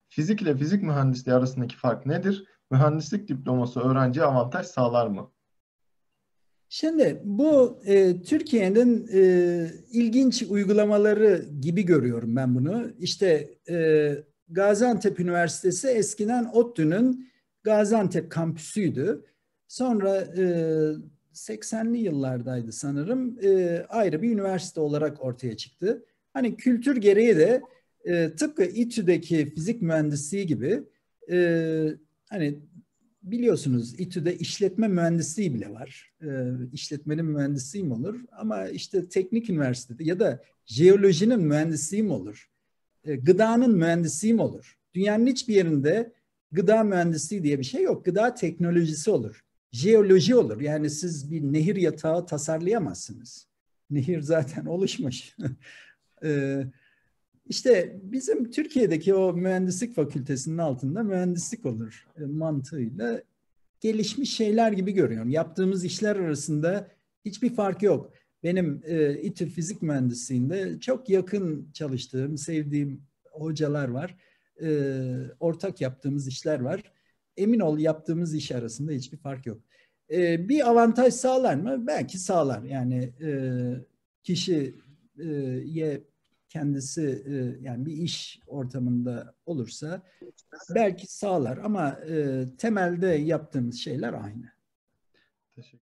Fizik ile fizik mühendisliği arasındaki fark nedir? Mühendislik diploması öğrenciye avantaj sağlar mı? Şimdi bu Türkiye'nin ilginç uygulamaları gibi görüyorum ben bunu. İşte Gaziantep Üniversitesi eskiden ODTÜ'nün Gaziantep kampüsüydü. Sonra 80'li yıllardaydı sanırım, ayrı bir üniversite olarak ortaya çıktı. Hani kültür gereği de tıpkı İTÜ'deki fizik mühendisliği gibi, hani biliyorsunuz İTÜ'de işletme mühendisliği bile var. İşletmenin mühendisliği mi olur? Ama işte teknik üniversitede ya da jeolojinin mühendisliği mi olur? Gıdanın mühendisliği mi olur? Dünyanın hiçbir yerinde gıda mühendisliği diye bir şey yok. Gıda teknolojisi olur. Jeoloji olur. Yani siz bir nehir yatağı tasarlayamazsınız. Nehir zaten oluşmuş. İşte bizim Türkiye'deki o mühendislik fakültesinin altında mühendislik olur mantığıyla gelişmiş şeyler gibi görüyorum. Yaptığımız işler arasında hiçbir fark yok. Benim İTÜ Fizik Mühendisliği'nde çok yakın çalıştığım, sevdiğim hocalar var. Ortak yaptığımız işler var. Emin ol, yaptığımız iş arasında hiçbir fark yok. Bir avantaj sağlar mı? Belki sağlar. Yani kişiye kendisi yani bir iş ortamında olursa belki sağlar ama temelde yaptığımız şeyler aynı. Teşekkür